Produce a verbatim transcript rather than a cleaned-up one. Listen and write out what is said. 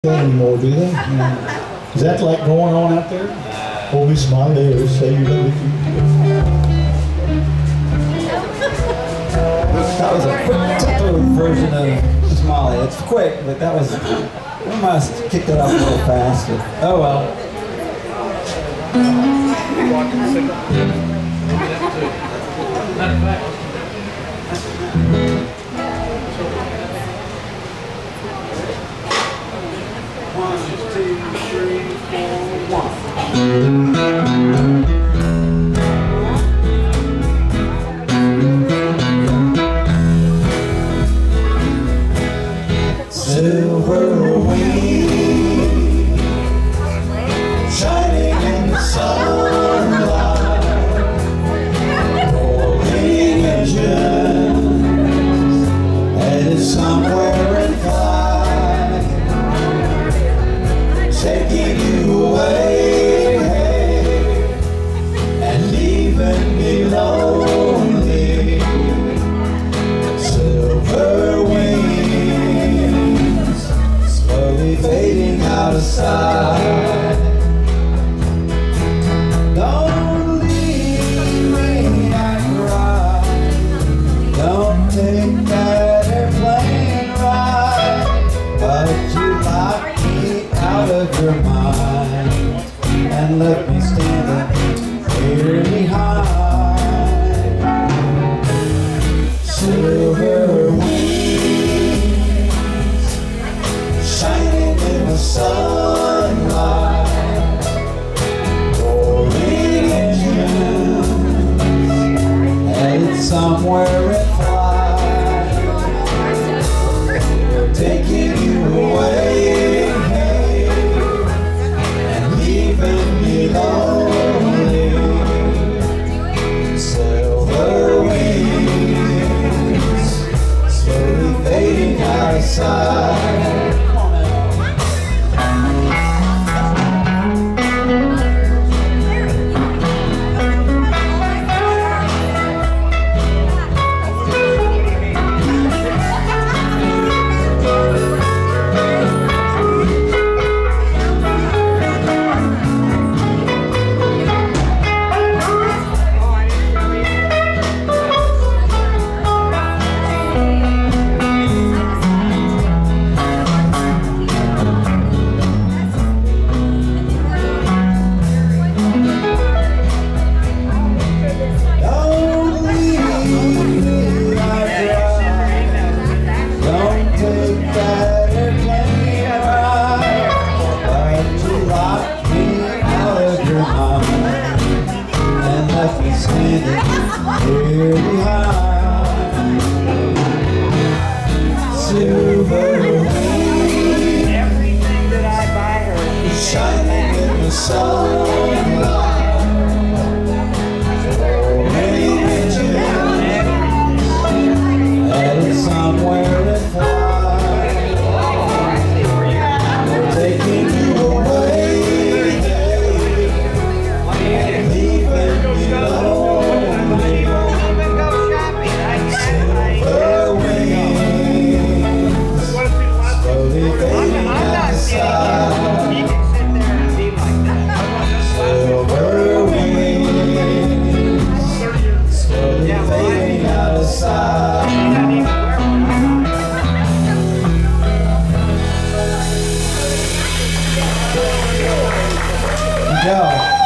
Anymore, do they? Yeah. Is that like going on out there? Hold me smile there, say you love me. That was a quick tempo version of Smiley. It's quick, but that was, we must have kicked it up a little faster. Oh well. One, two, three, four, one. Silver wings shining in the sunlight, rolling engines headed somewhere in flight, taking you away and leaving me lonely. Silver wings slowly fading out of sight. Don't leave me, I cry. Don't take that airplane ride, but you locked me out of your mind and left me standing here behind. Silver wings shining in the sunlight, rolling engines headed somewhere in flight, taking you away and leaving me lonely. Silver wings slowly fading out of sight. Here behind. Silver wings, everything that I buy her is shining in the sunlight, rolling engines headed somewhere in flight, taking you away and leaving me alone. Go.